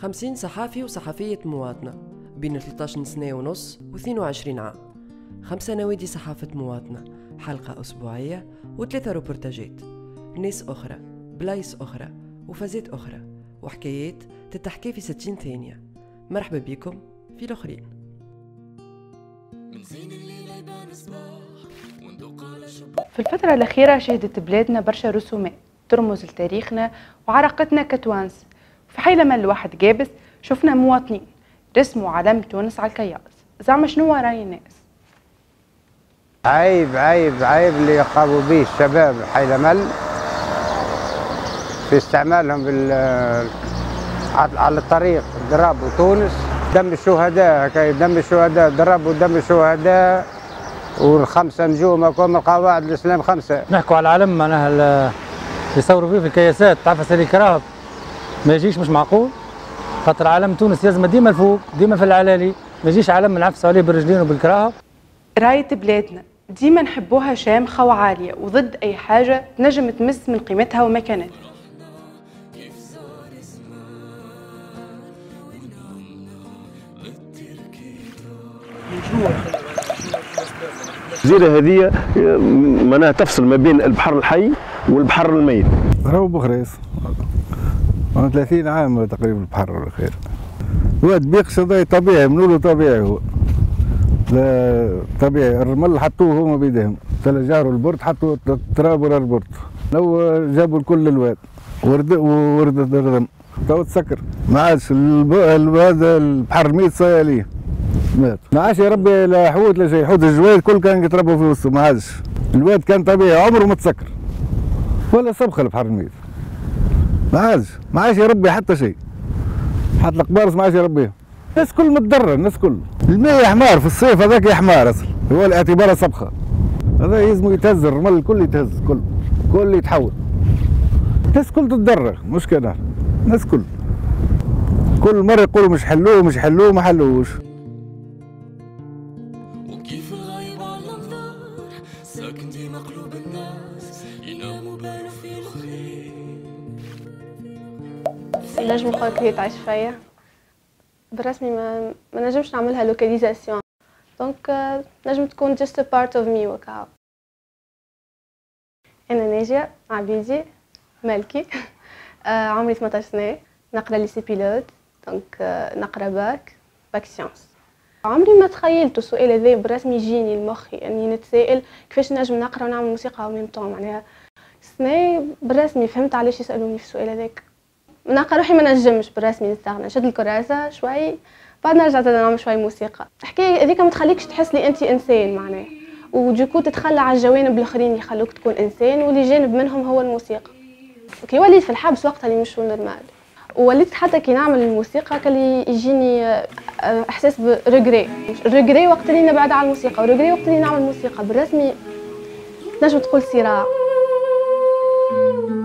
50 صحافي وصحفية مواطنة بين 13 سنة ونص و22 عام، 5 نوادي صحافة مواطنة، حلقة أسبوعية و3 روبورتاجات، ناس أخرى، بلايص أخرى وفازات أخرى وحكايات تتحكي في 60 ثانية. مرحبا بكم في الآخرين. في الفترة الأخيرة شهدت بلادنا برشا رسومات ترمز لتاريخنا وعراقتنا كتوانس. في حيلما الواحد جابس شفنا مواطنين رسموا علم تونس على الكياس. زعما شنو راي الناس؟ عيب عيب عيب اللي يقاموا به الشباب حيلمل في استعمالهم على الطريق ضرب وتونس. دم الشهداء دم الشهداء ضرب ودم الشهداء والخمسه نجوم هكوما قواعد الاسلام 5. نحكوا على العلم معناها اللي يصوروا فيه في الكياسات تعرف اللي كراهب ما يجيش، مش معقول. خاطر علم تونس لازم ديما الفوق ديما في العلالي، ما يجيش علم نعفسوا عليه بالرجلين وبالكراهب. راية بلادنا ديما نحبوها شامخة وعالية وضد أي حاجة تنجم تمس من قيمتها ومكانتها. الجزيرة هذه معناها تفصل ما بين البحر الحي والبحر الميت. راهو بخريص 30 عام تقريبا البحر الخير. واد بيقش طبيعي منولو طبيعي، هو لا طبيعي. الرمل حطوه هما بيدهم، جاروا البرد حطوا التراب ورا البرد. لو جابوا الكل الواد وردت الرمل تو تسكر ما عادش هذا البحر الميت صايليه مات. ما عادش يا ربي لا حوت لا شيء. حوت الجواد كل كان يتربوا في وسطه، ما عادش. الواد كان طبيعي عمره ما تسكر ولا سبخه البحر الميت، ما عادش يربي حتى شيء. حتى القبارص ما عادش يربيهم. الناس كل متضرر، الناس كل الماء حمار في الصيف هذاك يحمار اصلا، هو الاعتبار سبخه. هذا يلزم يتهز الرمل الكل يتهز، كل يتحول. الناس كل تتضرر، مش كده. الناس كل مره يقولوا مش حلوه ما حلوش. وكيف الغايب على الانظار ساكن ديما قلوب الناس يناموا بالو في الخير. نجم نقولك هي تعيش فيا بالرسمي ما نجمش نعملها لوكاليزاسيون، دونك نجم تكون just a part of me وكاو. انا ناجية عبيدي مالكي عمري 18 سنة، نقرا ليسي بيلوت، دونك نقرا باك سيونس. عمري ما تخيلت السؤال هذا بالرسمي يجيني لمخي اني نتسائل كيفاش نجم نقرا ونعمل موسيقى وميم طون. معناها سنة بالرسمي فهمت علاش يسالوني في السؤال هذاك. نلقى روحي ما نجمش بالرسمي نستغنى، شد الكراسه شوي بعد رجعت نعمل شوي موسيقى. الحكايه هذيك ما تخليكش تحس لي انت انسان معناه، ودوكو تتخلى على الجوانب الاخرين اللي يخلوك تكون انسان، واللي جانب منهم هو الموسيقى. كي وليت في الحبس وقتها اللي مش نورمال، ووليت حتى كي نعمل الموسيقى كان يجيني احساس بريغري وقت اللي نبعد على الموسيقى، وريغري وقت اللي نعمل موسيقى. بالرسمي نجم تقول صراع.